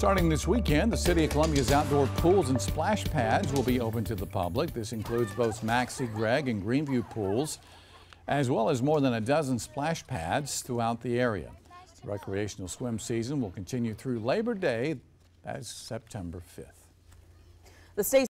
Starting this weekend, the City of Columbia's outdoor pools and splash pads will be open to the public. This includes both Maxcy Gregg and Greenview pools, as well as more than a dozen splash pads throughout the area. The recreational swim season will continue through Labor Day, that's September 5th. The state